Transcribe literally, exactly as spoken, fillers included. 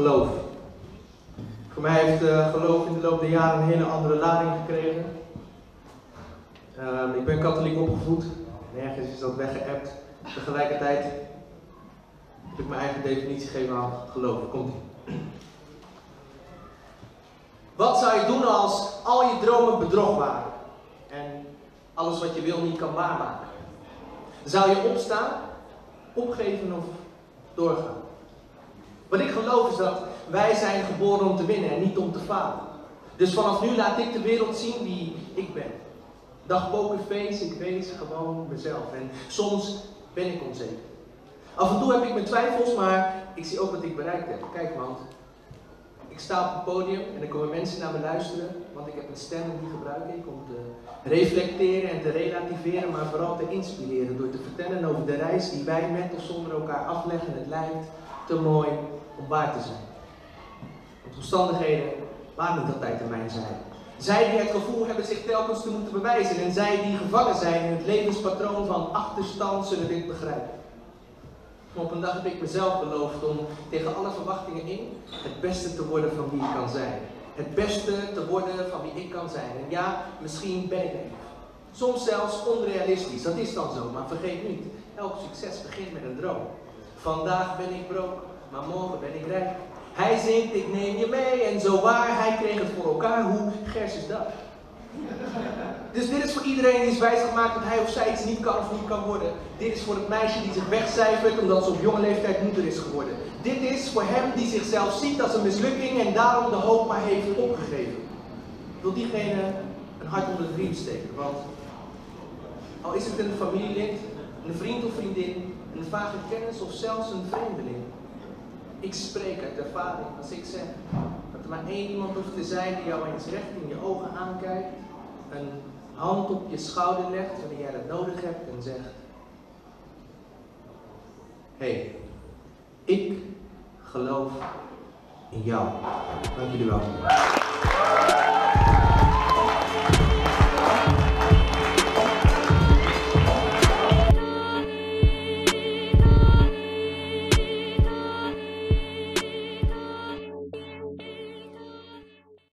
geloof. Voor mij heeft uh, geloof in de loop der jaren een hele andere lading gekregen. Uh, ik ben katholiek opgevoed, nergens is dat weggeëpt. Tegelijkertijd heb ik mijn eigen definitie gegeven aan geloof. Komt-ie. Wat zou je doen als al je dromen bedrog waren en alles wat je wil niet kan waarmaken? Zou je opstaan, opgeven of doorgaan? Wat ik geloof is dat wij zijn geboren om te winnen en niet om te falen. Dus vanaf nu laat ik de wereld zien wie ik ben. Dag pokerface, ik wees gewoon mezelf. En soms ben ik onzeker. Af en toe heb ik mijn twijfels, maar ik zie ook wat ik bereikt heb. Kijk man, ik sta op het podium en er komen mensen naar me luisteren, want ik heb een stem die gebruik ik om te reflecteren en te relativeren, maar vooral te inspireren door te vertellen over de reis die wij met of zonder elkaar afleggen. Het lijkt te mooi om waar te zijn. Want omstandigheden waren niet altijd in mijn zij. Zij die het gevoel hebben zich telkens te moeten bewijzen en zij die gevangen zijn in het levenspatroon van achterstand zullen dit begrijpen. Op een dag heb ik mezelf beloofd om tegen alle verwachtingen in het beste te worden van wie ik kan zijn. Het beste te worden van wie ik kan zijn. En ja, misschien ben ik naïef. Soms zelfs onrealistisch, dat is dan zo, maar vergeet niet, elk succes begint met een droom. Vandaag ben ik broke, maar morgen ben ik rijk. Hij zingt, ik neem je mee en zo waar, hij kreeg het voor elkaar, hoe gers is dat? Dus dit is voor iedereen die is wijsgemaakt dat hij of zij iets niet kan of niet kan worden. Dit is voor het meisje die zich wegcijfert omdat ze op jonge leeftijd moeder is geworden. Dit is voor hem die zichzelf ziet als een mislukking en daarom de hoop maar heeft opgegeven. Ik wil diegene een hart onder de riem steken, want al is het een familielid, een vriend of vriendin, een vage kennis of zelfs een vreemdeling. Ik spreek uit ervaring als ik zeg dat er maar één iemand hoeft te zijn die jou eens recht in je ogen aankijkt, een hand op je schouder legt wanneer jij dat nodig hebt en zegt: hé, hey, ik geloof in jou. Dank jullie wel.